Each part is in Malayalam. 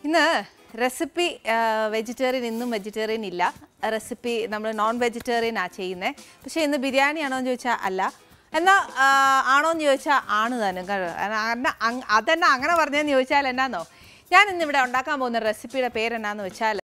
ഇന്ന് റെസിപ്പി വെജിറ്റേറിയൻ ഇന്നും വെജിറ്റേറിയൻ ഇല്ല. റെസിപ്പി നമ്മൾ നോൺ വെജിറ്റേറിയൻ ചെയ്യുന്നത്. പക്ഷേ ഇന്ന് ബിരിയാണി ആണോ എന്ന് ചോദിച്ചാൽ അല്ല. എന്നാൽ ആണോ എന്ന് ചോദിച്ചാൽ ആണ് തന്നെ. അതെന്നാ അങ്ങനെ പറഞ്ഞതെന്ന് ചോദിച്ചാൽ എന്നാന്നോ, ഞാൻ ഇന്നിവിടെ ഉണ്ടാക്കാൻ പോകുന്ന റെസിപ്പിയുടെ പേരെന്നാന്ന് വെച്ചാൽ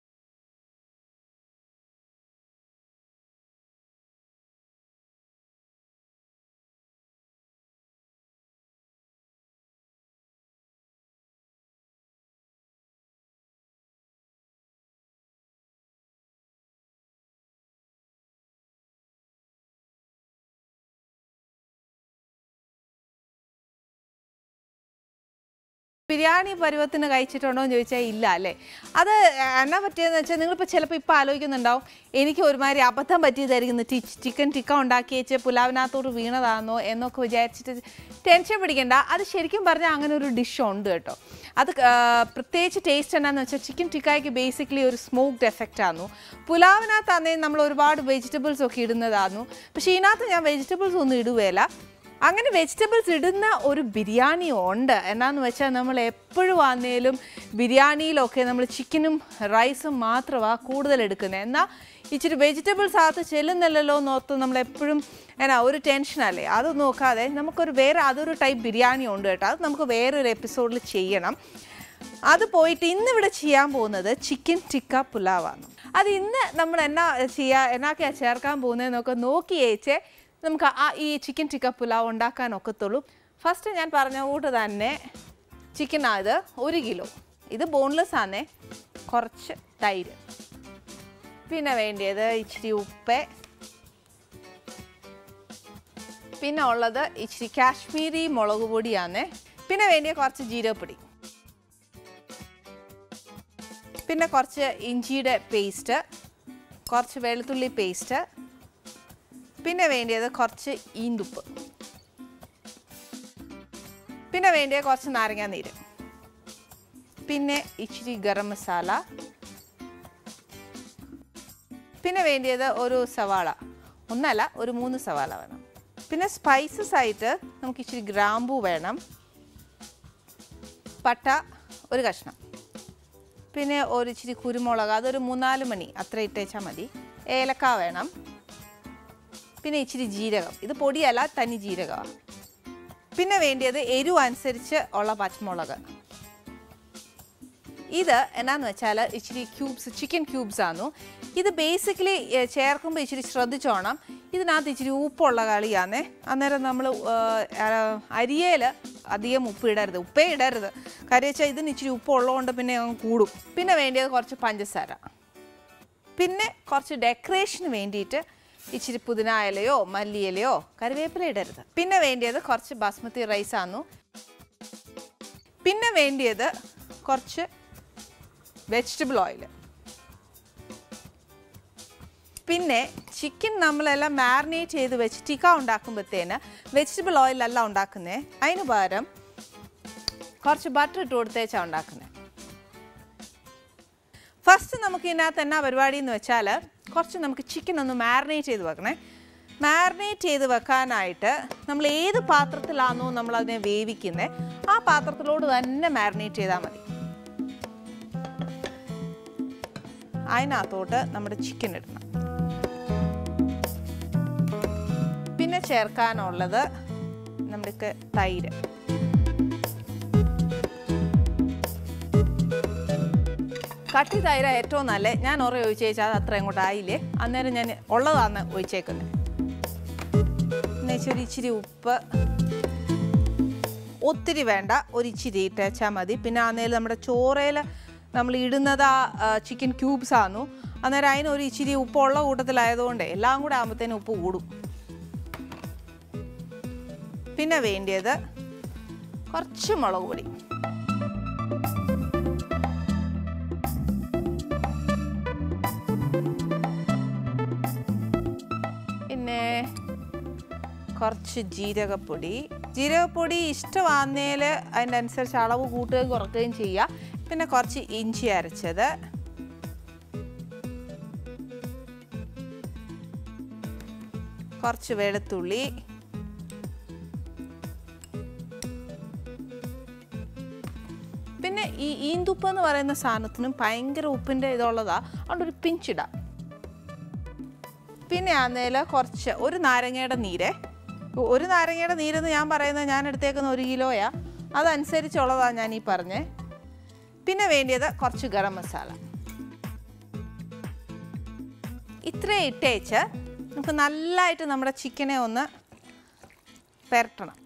ബിരിയാണി പരുവത്തിന് കഴിച്ചിട്ടുണ്ടോ എന്ന് ചോദിച്ചാൽ ഇല്ല അല്ലേ. അത് എന്നാ പറ്റിയെന്ന് വെച്ചാൽ നിങ്ങളിപ്പോൾ ചിലപ്പോൾ ഇപ്പോൾ ആലോചിക്കുന്നുണ്ടാവും, എനിക്ക് ഒരുമാതിരി അബദ്ധം പറ്റിയതായിരിക്കുന്നു, ചിക്കൻ ടിക്ക ഉണ്ടാക്കി വെച്ച് പുലാവിനകത്തോട്ട് വീണതാണെന്നോ എന്നൊക്കെ വിചാരിച്ചിട്ട് ടെൻഷൻ പിടിക്കേണ്ട. അത് ശരിക്കും പറഞ്ഞാൽ അങ്ങനെ ഒരു ഡിഷ് ഉണ്ട് കേട്ടോ. അത് പ്രത്യേകിച്ച് ടേസ്റ്റ് എന്നാന്ന് വെച്ചാൽ ചിക്കൻ ടിക്കായ്ക്ക് ബേസിക്കലി ഒരു സ്മോക്ഡ് എഫക്റ്റായിരുന്നു. പുലാവിനകത്താണെങ്കിൽ നമ്മൾ ഒരുപാട് വെജിറ്റബിൾസ് ഒക്കെ ഇടുന്നതായിരുന്നു. പക്ഷേ ഇതിനകത്ത് ഞാൻ വെജിറ്റബിൾസ് ഒന്നും ഇടുകയില്ല. അങ്ങനെ വെജിറ്റബിൾസ് ഇടുന്ന ഒരു ബിരിയാണി ഉണ്ട്. എന്നാന്ന് വെച്ചാൽ നമ്മൾ എപ്പോഴും ആണെങ്കിലും ബിരിയാണിയിലൊക്കെ നമ്മൾ ചിക്കനും റൈസും മാത്രമാണ് കൂടുതൽ എടുക്കുന്നത്. എന്നാൽ ഇച്ചിരി വെജിറ്റബിൾസ് അകത്ത് ചെല്ലുന്നില്ലല്ലോ എന്നോർത്ത് നമ്മളെപ്പോഴും ഒരു ടെൻഷനല്ലേ. അത് നോക്കാതെ അതൊരു ടൈപ്പ് ബിരിയാണി ഉണ്ട് കേട്ടോ. അത് നമുക്ക് വേറൊരു എപ്പിസോഡിൽ ചെയ്യണം. അത് പോയിട്ട് ഇന്നിവിടെ ചെയ്യാൻ പോകുന്നത് ചിക്കൻ ടിക്ക പുലാവാണ്. അത് ഇന്ന് നമ്മൾ എന്നൊക്കെയാണ് ചേർക്കാൻ പോകുന്നതെന്നൊക്കെ നോക്കിയേച്ചേ നമുക്ക് ഈ ചിക്കൻ ടിക്ക പുലാവ് ഉണ്ടാക്കാൻ ഒക്കത്തുള്ളൂ. ഫസ്റ്റ് ഞാൻ പറഞ്ഞ കൂട്ട് തന്നെ ചിക്കനായത് 1 കിലോ. ഇത് ബോൺലെസ് ആണേ. കുറച്ച് തൈര്, പിന്നെ വേണ്ടിയത് ഇച്ചിരി ഉപ്പ്, പിന്നെ ഉള്ളത് ഇച്ചിരി കാശ്മീരി മുളക് പൊടിയാണ്, പിന്നെ വേണ്ടിയ കുറച്ച് ജീരകപ്പൊടി, പിന്നെ കുറച്ച് ഇഞ്ചിയുടെ പേസ്റ്റ്, കുറച്ച് വെളുത്തുള്ളി പേസ്റ്റ്, പിന്നെ വേണ്ടിയത് കുറച്ച് ഈന്തുപ്പ്, പിന്നെ വേണ്ടിയത് കുറച്ച് നാരങ്ങ നീര്, പിന്നെ ഇച്ചിരി ഗരം മസാല, പിന്നെ വേണ്ടിയത് ഒരു സവാള, ഒന്നല്ല ഒരു 3 സവാള വേണം. പിന്നെ സ്പൈസസ് ആയിട്ട് നമുക്ക് ഇച്ചിരി ഗ്രാമ്പൂ വേണം, പട്ട ഒരു കഷ്ണം, പിന്നെ ഒരു ഇച്ചിരി കുരുമുളക് അതൊരു 3-4 മണി അത്ര ഇട്ടേച്ചാൽ മതി, ഏലക്ക വേണം, പിന്നെ ഇച്ചിരി ജീരകം, ഇത് പൊടിയല്ല തനി ജീരകമാണ്, പിന്നെ വേണ്ടിയത് എരിവ് അനുസരിച്ച് ഉള്ള പച്ചമുളക്. ഇത് എന്നാന്ന് വെച്ചാൽ ഇച്ചിരി ചിക്കൻ ക്യൂബ്സ് ആണ്. ഇത് ബേസിക്കലി ചേർക്കുമ്പോൾ ഇച്ചിരി ശ്രദ്ധിച്ചോണം. ഇതിനകത്ത് ഇച്ചിരി ഉപ്പുള്ള കളിയാണേ. അന്നേരം നമ്മൾ അരിയേൽ അധികം ഉപ്പ് ഇടരുത്, ഉപ്പേ ഇടരുത്. കാര്യം വെച്ചാൽ ഇതിന് ഇച്ചിരി ഉപ്പുള്ളതുകൊണ്ട് പിന്നെ അങ്ങ് കൂടും. പിന്നെ വേണ്ടിയത് കുറച്ച് പഞ്ചസാര, പിന്നെ കുറച്ച് ഡെക്കറേഷന് വേണ്ടിയിട്ട് ഇച്ചിരി പുതിന ഇലയോ മല്ലിയിലയോ കറിവേപ്പില ഇടരുത്. പിന്നെ വേണ്ടിയത് കുറച്ച് ബാസ്മതി റൈസാണ്. പിന്നെ വേണ്ടിയത് കുറച്ച് വെജിറ്റബിൾ ഓയിൽ. പിന്നെ ചിക്കൻ നമ്മളെല്ലാം മാരിനേറ്റ് ചെയ്ത് വെച്ച് ടിക്ക ഉണ്ടാക്കുമ്പോഴത്തേന് വെജിറ്റബിൾ ഓയിലല്ല ഉണ്ടാക്കുന്നത്. അതിന് പകരം കുറച്ച് ബട്ടർ ഇട്ട് കൊടുത്തേച്ചാണ് ഉണ്ടാക്കുന്നത്. ഫസ്റ്റ് നമുക്ക് ഇതിനകത്ത് എന്നാ പരിപാടി എന്ന് വെച്ചാൽ കുറച്ച് നമുക്ക് ചിക്കൻ ഒന്ന് മാരിനേറ്റ് ചെയ്ത് വെക്കണേ. മാരിനേറ്റ് ചെയ്ത് വെക്കാനായിട്ട് നമ്മൾ ഏത് പാത്രത്തിലാണോ നമ്മളതിനെ വേവിക്കുന്നത് ആ പാത്രത്തിലോട് തന്നെ മാരിനേറ്റ് ചെയ്താൽ മതി. അതിനകത്തോട്ട് നമ്മുടെ ചിക്കൻ ഇടണം. പിന്നെ ചേർക്കാനുള്ളത് നമുക്ക് തൈര്, കട്ടി തൈര ഏറ്റവും നല്ല. ഞാൻ ഒഴിച്ചേച്ചാൽ അത് അത്ര അങ്ങോട്ട് ആയില്ലേ, അന്നേരം ഞാൻ ഉള്ളതാണ് ഒഴിച്ചേക്കുന്നത്. എന്നുവെച്ചാൽ ഇച്ചിരി ഉപ്പ്, ഒത്തിരി വേണ്ട, ഒരു ഇച്ചിരി ഇട്ടേച്ചാൽ മതി. പിന്നെ അന്നേരം നമ്മുടെ ചോറയിൽ നമ്മൾ ഇടുന്നത് ചിക്കൻ ക്യൂബ്സ് ആണു. അന്നേരം അതിനൊരു ഇച്ചിരി ഉപ്പുള്ള കൂട്ടത്തിലായതുകൊണ്ട് എല്ലാം കൂടെ ആകുമ്പോഴത്തേനും ഉപ്പ് കൂടും. പിന്നെ വേണ്ടിയത് കുറച്ച് മുളക് പൊടി, പിന്നെ കുറച്ച് ജീരകപ്പൊടി ഇഷ്ടമാകുന്നതിൽ അതിൻ്റെ അനുസരിച്ച് അളവ് കൂട്ടുകയും കുറയ്ക്കുകയും ചെയ്യുക. പിന്നെ കുറച്ച് ഇഞ്ചി അരച്ചത്, കുറച്ച് വെളുത്തുള്ളി, പിന്നെ ഈന്തുപ്പ് എന്ന് പറയുന്ന സാധനത്തിനും ഭയങ്കര ഉപ്പിൻ്റെ ഇതുള്ളതാണ്, അതുകൊണ്ട് ഒരു പിഞ്ചിടാം. പിന്നെ ആന്നേൽ കുറച്ച് ഒരു നാരങ്ങയുടെ നീര്. ഒരു നാരങ്ങയുടെ നീരെന്ന് ഞാൻ പറയുന്നത് ഞാൻ എടുത്തേക്കുന്ന 1 കിലോയാ, അതനുസരിച്ചുള്ളതാണ് ഞാൻ ഈ പറഞ്ഞേ. പിന്നെ വേണ്ടിയത് കുറച്ച് ഗരം മസാല. ഇത്രയും ഇട്ടേച്ച് നമുക്ക് നല്ലതായിട്ട് നമ്മുടെ ചിക്കനെ ഒന്ന് പെരട്ടണം.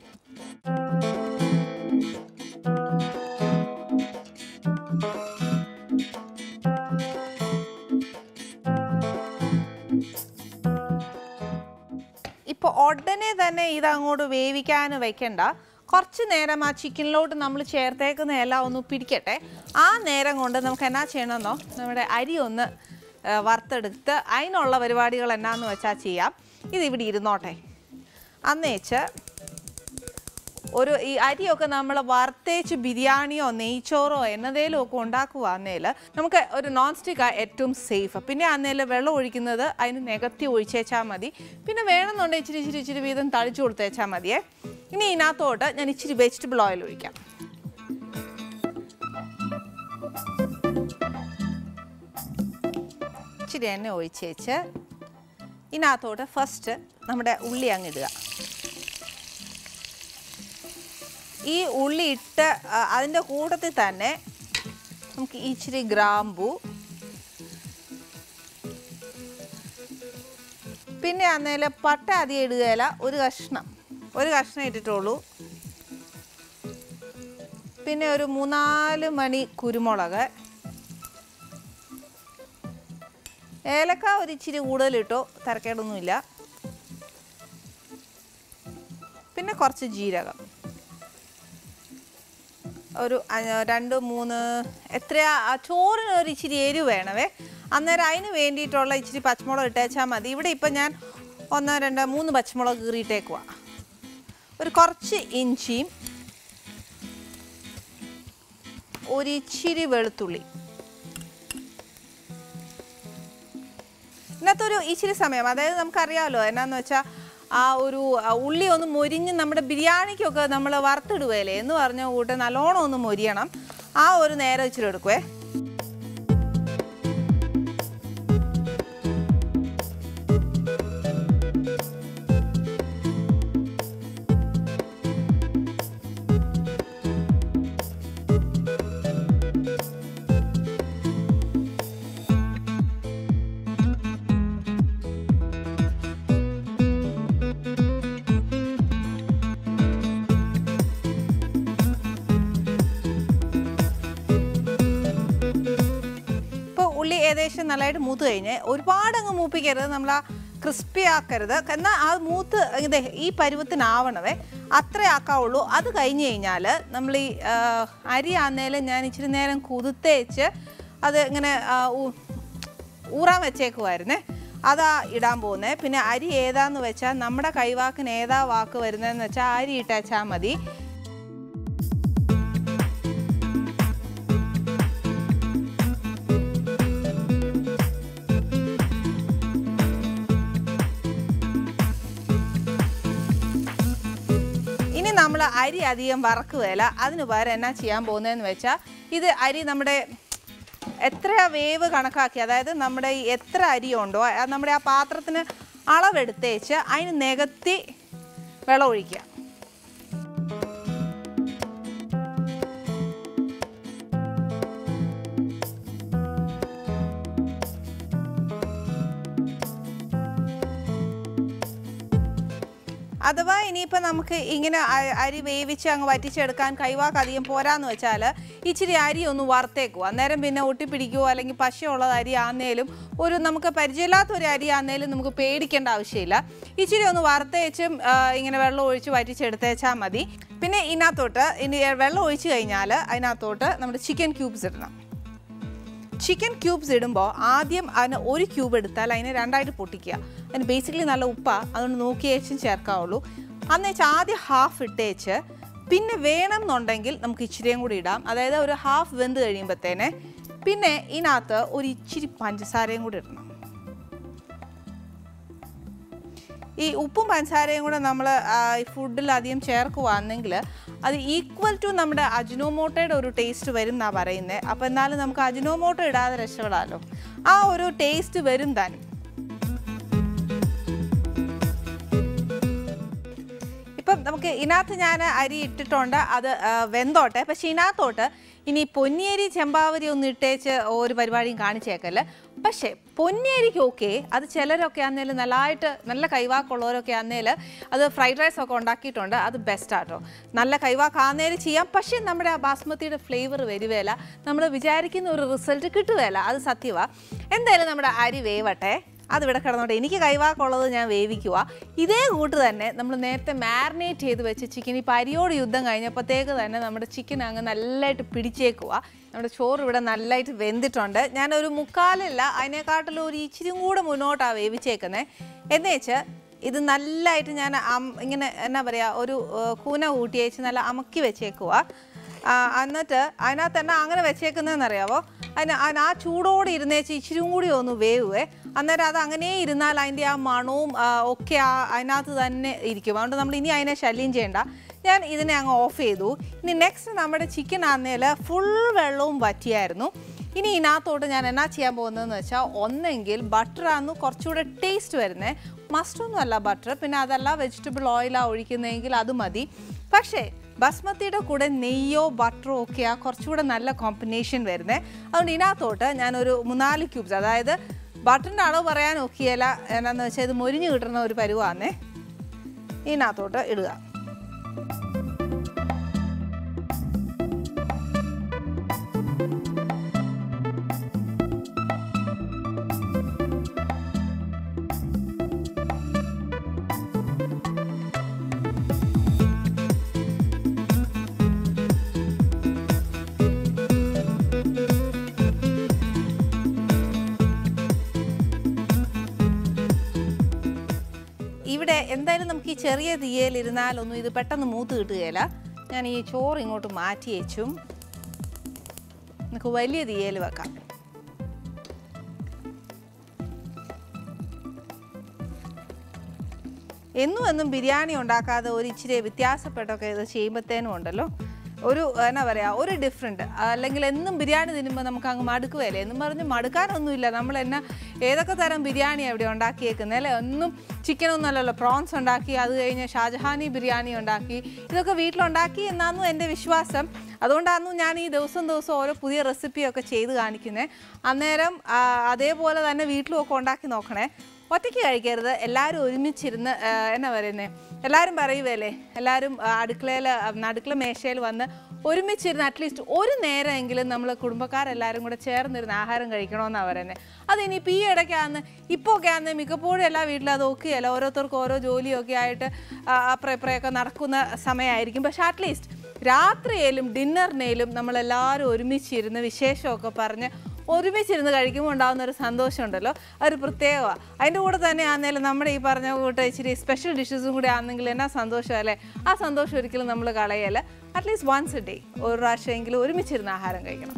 ഇപ്പോൾ ഉടനെ തന്നെ ഇതങ്ങോട്ട് വേവിക്കാൻ വെക്കണ്ട. കുറച്ച് നേരം ആ ചിക്കനിലോട്ട് നമ്മൾ ചേർത്തേക്കുന്ന എല്ലാം ഒന്ന് പിടിക്കട്ടെ. ആ നേരം കൊണ്ട് നമുക്ക് എന്നാ ചെയ്യണമെന്നോ, നമ്മുടെ അരി ഒന്ന് വറുത്തെടുത്ത് അതിനുള്ള പരിപാടികൾ എന്നാന്ന് വെച്ചാൽ ചെയ്യാം. ഇതിവിടെ ഇരുന്നോട്ടെ. അന്നേച്ച് ഈ അരിയൊക്കെ നമ്മൾ വറുത്തേച്ച് ബിരിയാണിയോ നെയ്ച്ചോറോ എന്നതേലും ഒക്കെ ഉണ്ടാക്കുകയാന്നേൽ നമുക്ക് ഒരു നോൺ സ്റ്റിക്കാണ് ഏറ്റവും സേഫ്. പിന്നെ അന്നേൽ വെള്ളം ഒഴിക്കുന്നത് അതിന് നികത്തി ഒഴിച്ചേച്ചാൽ മതി. പിന്നെ വേണമെന്നുണ്ടെങ്കിൽ ഇച്ചിരി വീതം തളിച്ചു കൊടുത്തേച്ചാൽ മതിയേ. ഇനി ഇതിനകത്തോട്ട് ഞാൻ ഇച്ചിരി വെജിറ്റബിൾ ഓയിൽ ഒഴിക്കാം. ഇച്ചിരി എണ്ണ ഒഴിച്ചേച്ച് ഇതിനകത്തോട്ട് ഫസ്റ്റ് നമ്മുടെ ഉള്ളി അങ്ങിടുക. ഈ ഉള്ളി ഇട്ട് അതിൻ്റെ കൂട്ടത്തിൽ തന്നെ നമുക്ക് ഇച്ചിരി ഗ്രാമ്പൂ, പിന്നെ അന്നേൽ പട്ട അധികം ഇടുകയില്ല, ഒരു കഷ്ണം ഇട്ടിട്ടുള്ളൂ. പിന്നെ ഒരു 3-4 മണി കുരുമുളക്, ഏലക്ക ഒരു ഇച്ചിരി കൂടുതലിട്ടോ, തരക്കേടൊന്നുമില്ല. പിന്നെ കുറച്ച് ജീരകം, ഒരു 2-3 എത്രയാ ചോറിന് ഒരു ഇച്ചിരി എരിവ് വേണവേ. അന്നേരം അതിന് വേണ്ടിയിട്ടുള്ള ഇച്ചിരി പച്ചമുളക് ഇട്ടേച്ചാൽ മതി. ഇവിടെ ഇപ്പം ഞാൻ 1, 2, 3 പച്ചമുളക് കീറിയിട്ടേക്കുക. ഒരു കുറച്ച് ഇഞ്ചിയും ഒരു ഇച്ചിരി വെളുത്തുള്ളി. ഇതിനകത്തൊരു ഇച്ചിരി സമയം, അതായത് നമുക്കറിയാമല്ലോ എന്നാന്ന് വെച്ചാൽ ആ ഒരു ഉള്ളി ഒന്ന് മൊരിഞ്ഞ് നമ്മുടെ ബിരിയാണിക്കൊക്കെ നമ്മൾ വറുത്തിടുകയല്ലേ എന്ന് പറഞ്ഞ കൂട്ട് നല്ലോണം ഒന്ന് മൊരിയണം. ആ ഒരു നേരം ഇച്ചിരി എടുക്കുവേ. ഏകദേശം നല്ലതായിട്ട് മൂത്ത് കഴിഞ്ഞ് ഒരുപാടങ്ങ് മൂപ്പിക്കരുത്, നമ്മൾ ആ ക്രിസ്പി ആക്കരുത്. എന്നാൽ ആ മൂത്ത് ഈ പരുവത്തിനാവണവേ, അത്രേ ആക്കാവുള്ളൂ. അത് കഴിഞ്ഞ് കഴിഞ്ഞാൽ നമ്മൾ ഈ അരി ആന്നേലും ഞാൻ ഇച്ചിരി നേരം കുതിർത്തേച്ച് അത് ഇങ്ങനെ ഊറാൻ വെച്ചേക്കുമായിരുന്നേ, അതാ ഇടാൻ പോകുന്നത്. പിന്നെ അരി ഏതാന്ന് വെച്ചാൽ നമ്മുടെ കൈവാക്കിന് ഏതാ വാക്ക് വരുന്നതെന്ന് വെച്ചാൽ അരി ഇട്ടേച്ചാൽ മതി. നമ്മൾ അരി അധികം വറക്കുകയില്ല. അതിന് പകരം എന്നാ ചെയ്യാൻ പോകുന്നതെന്ന് വെച്ചാൽ ഇത് അരി നമ്മുടെ എത്ര വേവ് കണക്കാക്കി, അതായത് നമ്മുടെ ഈ എത്ര അരിയുണ്ടോ നമ്മുടെ ആ പാത്രത്തിന് അളവെടുത്തേച്ച് അതിന് നികത്തി വെള്ളം ഒഴിക്കുക. അഥവാ ഇനിയിപ്പോൾ നമുക്ക് ഇങ്ങനെ അരി വേവിച്ച് അങ്ങ് വറ്റിച്ചെടുക്കാൻ കൈവാക്ക് അധികം പോരാന്ന് വെച്ചാൽ ഇച്ചിരി അരി ഒന്ന് വറുത്തേക്കും. അന്നേരം പിന്നെ ഒട്ടിപ്പിടിക്കുമോ അല്ലെങ്കിൽ പശയുള്ളത് അരി ആന്നേലും ഒരു നമുക്ക് പരിചയമില്ലാത്തൊരു അരി ആന്നേലും നമുക്ക് പേടിക്കേണ്ട ആവശ്യമില്ല. ഇച്ചിരി ഒന്ന് വറുത്തേച്ചും ഇങ്ങനെ വെള്ളം ഒഴിച്ച് വറ്റിച്ചെടുത്തേച്ചാൽ മതി. പിന്നെ ഇതിനകത്തോട്ട് ഇനി വെള്ളം ഒഴിച്ച് കഴിഞ്ഞാൽ അതിനകത്തോട്ട് നമ്മുടെ ചിക്കൻ ക്യൂബ്സ് ഇടണം. ചിക്കൻ ക്യൂബ്സ് ഇടുമ്പോൾ ആദ്യം അതിന് 1 ക്യൂബ് എടുത്താൽ അതിനെ 2ആയിട്ട് പൊട്ടിക്കുക. അതിന് ബേസിക്കലി നല്ല ഉപ്പാണ്, അതുകൊണ്ട് നോക്കിയേച്ചും ചേർക്കാവുള്ളൂ. അന്നേച്ച് ആദ്യം ഹാഫ് ഇട്ടേച്ച് പിന്നെ വേണം എന്നുണ്ടെങ്കിൽ നമുക്ക് ഇച്ചിരിയും കൂടി ഇടാം. അതായത് ഒരു ഹാഫ് വെന്ത് കഴിയുമ്പോഴത്തേനെ പിന്നെ ഇതിനകത്ത് ഒരു ഇച്ചിരി പഞ്ചസാരയും കൂടി ഇടണം. ഈ ഉപ്പും പഞ്ചസാരയും കൂടെ നമ്മൾ ഫുഡിൽ അധികം ചേർക്കുകയാണെങ്കിൽ അത് ഈക്വൽ ടു നമ്മുടെ അജിനോമോട്ടോയുടെ ഒരു ടേസ്റ്റ് വരും എന്നാണ് പറയുന്നത്. അപ്പോൾ എന്നാലും നമുക്ക് അജിനോമോട്ടോ ഇടാതെ രക്ഷപ്പെടാമല്ലോ. ആ ഒരു ടേസ്റ്റ് വരും താനും. ഇപ്പം നമുക്ക് ഇതിനകത്ത് ഞാൻ അരി ഇട്ടിട്ടുണ്ട്, അത് വെന്തോട്ടെ. പക്ഷെ ഇതിനകത്തോട്ട് ഇനി പൊന്നിയരി ചെമ്പാവരി ഒന്നും ഇട്ടേച്ച് ഒരു പരിപാടിയും കാണിച്ചേക്കല്ല. പക്ഷേ പൊന്നിയരിക്ക് ഓക്കെ, അത് ചിലരൊക്കെ ആണെങ്കിലും നല്ല കൈവാക്കുള്ളവരൊക്കെ ആണെങ്കിലും അത് ഫ്രൈഡ് റൈസ് ഒക്കെ ഉണ്ടാക്കിയിട്ടുണ്ട്, അത് ബെസ്റ്റാട്ടോ. നല്ല കൈവാക്കാന്നേരം ചെയ്യാം. പക്ഷേ നമ്മുടെ ആ ബാസ്മതിയുടെ ഫ്ലേവർ വരുവേല, നമ്മൾ വിചാരിക്കുന്ന ഒരു റിസൾട്ട് കിട്ടുകയില്ല, അത് സത്യമാണ്. എന്തായാലും നമ്മുടെ അരി വേവട്ടെ, അതിവിടെ കിടന്നോട്ടെ. എനിക്ക് കൈവാക്കുള്ളത് ഞാൻ വേവിക്കുക. ഇതേ കൂട്ട് തന്നെ നമ്മൾ നേരത്തെ മാരിനേറ്റ് ചെയ്ത് വെച്ച് ചിക്കൻ ഇപ്പോൾ അരിയോട് യുദ്ധം കഴിഞ്ഞപ്പോഴത്തേക്ക് തന്നെ നമ്മുടെ ചിക്കൻ അങ്ങ് നല്ലതായിട്ട് പിടിച്ചേക്കുക. നമ്മുടെ ചോറ് ഇവിടെ നല്ലതായിട്ട് വെന്തിട്ടുണ്ട്. ഞാനൊരു മുക്കാലല്ല, അതിനെക്കാട്ടിലും ഒരു ഇച്ചിരി കൂടെ മുന്നോട്ടാണ് വേവിച്ചേക്കുന്നത്. എന്നുവെച്ചാൽ ഇത് നല്ലതായിട്ട് ഞാൻ ഇങ്ങനെ എന്നാ പറയുക, ഒരു കൂന കൂട്ടിയേച്ച് നല്ല അമക്കി വെച്ചേക്കുക. എന്നിട്ട് അതിനകത്ത് തന്നെ അങ്ങനെ വെച്ചേക്കുന്നതെന്നറിയാവോ, ആ ചൂടോടെ ഇരുന്നേച്ച് ഇച്ചിരി കൂടി ഒന്ന് വേവുവേ. അന്നേരം അത് അങ്ങനെ ഇരുന്നാൽ അതിൻ്റെ ആ മണവും ഒക്കെ അതിനകത്ത് തന്നെ ഇരിക്കും. അതുകൊണ്ട് നമ്മൾ ഇനി അതിനെ ശല്യം ചെയ്യേണ്ട. ഞാൻ ഇതിനെ അങ്ങ് ഓഫ് ചെയ്തു. ഇനി നെക്സ്റ്റ് നമ്മുടെ ചിക്കൻ ആന്നേൽ ഫുൾ വെള്ളവും വറ്റിയായിരുന്നു. ഇനി ഇതിനകത്തോട്ട് ഞാൻ എന്നാ ചെയ്യാൻ പോകുന്നതെന്ന് വെച്ചാൽ, ഒന്നെങ്കിൽ ബട്ടറാണ് കുറച്ചുകൂടെ ടേസ്റ്റ് വരുന്നത്. മസ്റ്റൊന്നും അല്ല ബട്ടർ, പിന്നെ അതല്ല വെജിറ്റബിൾ ഓയിലാണ് ഒഴിക്കുന്നതെങ്കിൽ അത് മതി. പക്ഷേ ബസ്മതിയുടെ കൂടെ നെയ്യോ ബട്ടറോ ഒക്കെയാണ് കുറച്ചുകൂടെ നല്ല കോമ്പിനേഷൻ വരുന്നത്. അതുകൊണ്ട് ഇതിനകത്തോട്ട് ഞാനൊരു 3-4 ക്യൂബ്സ്, അതായത് ബട്ടറിൻ്റെ അളവ് പറയാൻ നോക്കിയല്ല, എന്നാന്ന് വെച്ചാൽ ഇത് മൊരിഞ്ഞ് കിട്ടുന്ന ഒരു പരുവാന്നേ, ഇതിനകത്തോട്ട് ഇടുക. ഇവിടെ എന്തായാലും നമുക്ക് ഈ ചെറിയ തീയലിരുന്നാലൊന്നും ഇത് പെട്ടെന്ന് മൂത്ത് കിട്ടുകയില്ല. ഞാൻ ഈ ചോറ് ഇങ്ങോട്ട് മാറ്റി വെച്ചും നമുക്ക് വലിയ തീയൽ വെക്കാം. എന്നും ബിരിയാണി ഉണ്ടാക്കാതെ ഒരു ഇച്ചിരി വ്യത്യാസപ്പെട്ടൊക്കെ ഇത് ചെയ്യുമ്പോഴത്തേനും ഉണ്ടല്ലോ ഒരു എന്നാ പറയുക, ഒരു ഡിഫറെൻറ്റ്. അല്ലെങ്കിൽ എന്നും ബിരിയാണി തിന്നുമ്പോൾ നമുക്ക് അങ്ങ് മടുക്കുകയല്ലേ. എന്നും പറഞ്ഞ് മടുക്കാനൊന്നുമില്ല. നമ്മൾ ഏതൊക്കെ തരം ബിരിയാണിയാണ് ഇവിടെ ഉണ്ടാക്കിയേക്കുന്നത് അല്ലേ. ഒന്നും ചിക്കനൊന്നുമല്ലല്ലോ, പ്രോൺസ് ഉണ്ടാക്കി, അത് കഴിഞ്ഞ് ഷാജഹാനി ബിരിയാണി ഉണ്ടാക്കി, ഇതൊക്കെ വീട്ടിലുണ്ടാക്കി എന്നായിരുന്നു എൻ്റെ വിശ്വാസം. അതുകൊണ്ടായിരുന്നു ഞാൻ ഈ ദിവസം ഓരോ പുതിയ റെസിപ്പിയൊക്കെ ചെയ്ത് കാണിക്കുന്നത്. അന്നേരം അതേപോലെ തന്നെ വീട്ടിലുമൊക്കെ ഉണ്ടാക്കി നോക്കണേ. ഒറ്റയ്ക്ക് കഴിക്കരുത്, എല്ലാവരും ഒരുമിച്ചിരുന്ന് എന്നാ പറയുന്നത്, എല്ലാവരും പറയുകയല്ലേ, എല്ലാവരും അടുക്കള മേശയിൽ വന്ന് ഒരുമിച്ചിരുന്ന് അറ്റ്ലീസ്റ്റ് ഒരു നേരമെങ്കിലും നമ്മൾ കുടുംബക്കാരെല്ലാവരും കൂടെ ചേർന്നിരുന്ന് ആഹാരം കഴിക്കണമെന്നാണ് പറയുന്നത്. അതിനിപ്പോൾ ഈ ഇടയ്ക്കാന്ന് ഇപ്പോൾ ഒക്കെ ആണെന്ന് മിക്കപ്പോഴും എല്ലാ വീട്ടിലും അത് ഒക്കെയല്ല, ഓരോരുത്തർക്കും ഓരോ ജോലിയൊക്കെ ആയിട്ട് അപ്പുറയൊക്കെ നടക്കുന്ന സമയമായിരിക്കും. പക്ഷെ അറ്റ്ലീസ്റ്റ് രാത്രിയിലും ഡിന്നറിനേലും നമ്മളെല്ലാവരും ഒരുമിച്ചിരുന്ന് വിശേഷമൊക്കെ പറഞ്ഞ് ഒരുമിച്ചിരുന്ന് കഴിക്കുമ്പോൾ ഉണ്ടാകുന്ന ഒരു സന്തോഷമുണ്ടല്ലോ, അതൊരു പ്രത്യേകമാണ്. അതിൻ്റെ കൂടെ തന്നെ ആണെങ്കിലും നമ്മുടെ ഈ പറഞ്ഞ കൂട്ട് ഇച്ചിരി സ്പെഷ്യൽ ഡിഷസും കൂടി ആണെങ്കിൽ എന്നാ സന്തോഷമല്ലേ. ആ സന്തോഷം ഒരിക്കലും നമ്മൾ കളയല്ല. അറ്റ്ലീസ്റ്റ് വൺസ് എ ഡേ ഒരു പ്രാവശ്യമെങ്കിലും ഒരുമിച്ചിരുന്ന് ആഹാരം കഴിക്കണം.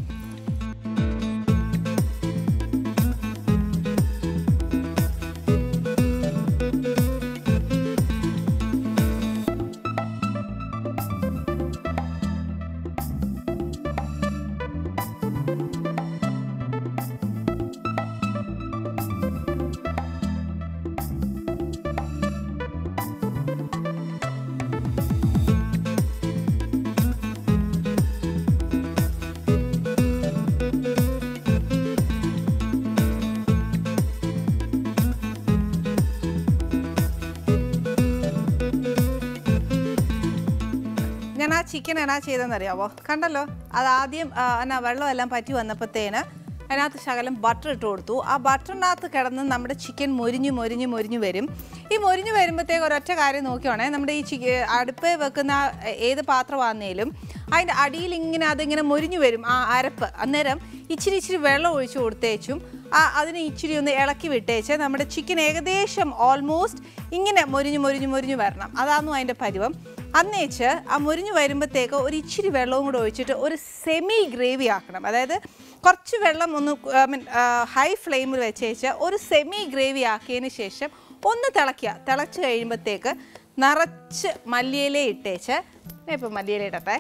ഞാൻ ആ ചിക്കൻ എന്നാ ചെയ്തെന്നറിയാവോ, കണ്ടല്ലോ, അതാദ്യം എന്നാ വെള്ളമെല്ലാം പറ്റി വന്നപ്പോഴത്തേന് അതിനകത്ത് ശകലം ബട്ടർ ഇട്ട് കൊടുത്തു. ആ ബട്ടറിനകത്ത് കിടന്ന് നമ്മുടെ ചിക്കൻ മൊരിഞ്ഞ് വരും. ഈ മൊരിഞ്ഞ് വരുമ്പോഴത്തേക്ക് ഒരൊറ്റ കാര്യം നോക്കിയാണേ, നമ്മുടെ ഈ അടുപ്പ് വെക്കുന്ന ഏത് പാത്രമാണെന്നേലും അതിൻ്റെ അടിയിൽ അതിങ്ങനെ മൊരിഞ്ഞ് വരും ആ അരപ്പ്. അന്നേരം ഇച്ചിരി വെള്ളം ഒഴിച്ച് കൊടുത്തേച്ചും അതിനെ ഇച്ചിരി ഒന്ന് ഇളക്കി വിട്ടേച്ച് നമ്മുടെ ചിക്കൻ ഏകദേശം ഓൾമോസ്റ്റ് ഇങ്ങനെ മൊരിഞ്ഞ് വരണം. അതായിരുന്നു അതിൻ്റെ പരുവം. അന്നേച്ച് ആ മൊരിഞ്ഞ് വരുമ്പോഴത്തേക്ക് ഒരു ഇച്ചിരി വെള്ളവും കൂടെ ഒഴിച്ചിട്ട് ഒരു സെമി ഗ്രേവി ആക്കണം. അതായത് കുറച്ച് വെള്ളം ഒന്ന് ഹൈ ഫ്ലെയിമിൽ വെച്ചേച്ച് ഒരു സെമി ഗ്രേവി ആക്കിയതിന് ശേഷം ഒന്ന് തിളച്ച് കഴിയുമ്പോഴത്തേക്ക് നിറച്ച് മല്ലിയില ഇട്ടേച്ച് ഇപ്പം മല്ലിയില ഇടട്ടെ.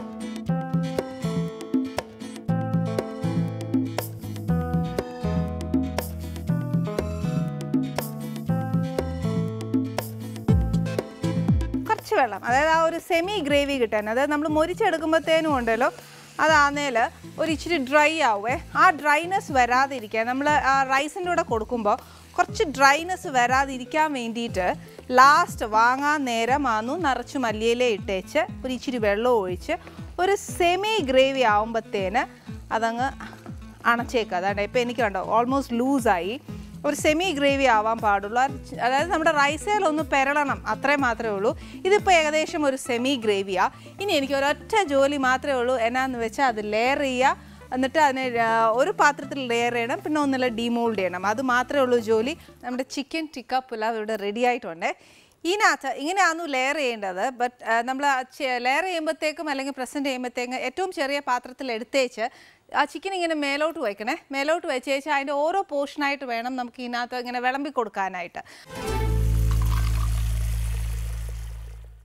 കുറച്ച് വെള്ളം, അതായത് ആ ഒരു സെമി ഗ്രേവി കിട്ടാൻ, അതായത് നമ്മൾ മൊരിച്ചെടുക്കുമ്പോഴത്തേനും ഉണ്ടല്ലോ അതാന്നേൽ ഒരു ഇച്ചിരി ഡ്രൈ ആവുമേ. ആ ഡ്രൈനെസ് വരാതിരിക്കാൻ നമ്മൾ ആ റൈസിൻ്റെ കൂടെ കൊടുക്കുമ്പോൾ കുറച്ച് ഡ്രൈനെസ് വരാതിരിക്കാൻ വേണ്ടിയിട്ട് ലാസ്റ്റ് വാങ്ങാൻ നേരം നിറച്ച് മല്ലിയില ഇട്ടേച്ച് ഒരു ഇച്ചിരി വെള്ളം ഒഴിച്ച് ഒരു സെമി ഗ്രേവി ആകുമ്പോഴത്തേന് അതങ്ങ് അണച്ചേക്കുക. അതാണ് ഇപ്പോൾ എനിക്ക് കണ്ടോ ഓൾമോസ്റ്റ് ലൂസായി. ഒരു സെമി ഗ്രേവി ആവാൻ പാടുള്ളൂ, അതായത് നമ്മുടെ റൈസേലൊന്ന് പെരളണം, അത്രയും മാത്രമേ ഉള്ളൂ. ഇതിപ്പോൾ ഏകദേശം ഒരു സെമി ഗ്രേവിയാണ്. ഇനി എനിക്ക് ഒരൊറ്റ ജോലി മാത്രമേ ഉള്ളൂ, എന്നാന്ന് വെച്ചാൽ അത് ലെയർ ചെയ്യുക, എന്നിട്ട് അതിനെ ഒരു പാത്രത്തിൽ ലെയർ ചെയ്യണം, പിന്നെ ഒന്നില്ല ഡീമോൾഡ് ചെയ്യണം. അത് മാത്രമേ ഉള്ളൂ ജോലി. നമ്മുടെ ചിക്കൻ ടിക്ക പുലാവ് ഇവിടെ റെഡി ആയിട്ടുണ്ട്. ഇതിനകത്ത് ഇങ്ങനെയാണെന്ന് ലെയർ ചെയ്യേണ്ടത്. ബട്ട് നമ്മൾ ലെയർ ചെയ്യുമ്പോഴത്തേക്കും അല്ലെങ്കിൽ പ്രസൻറ്റ് ചെയ്യുമ്പോഴത്തേക്കും ഏറ്റവും ചെറിയ പാത്രത്തിൽ എടുത്തേച്ച് ആ ചിക്കൻ ഇങ്ങനെ മേലോട്ട് വയ്ക്കണേ. മേലോട്ട് വെച്ചേച്ച് അതിൻ്റെ ഓരോ പോർഷനായിട്ട് വേണം നമുക്ക് ഇതിനകത്ത് ഇങ്ങനെ വിളമ്പി കൊടുക്കാനായിട്ട്.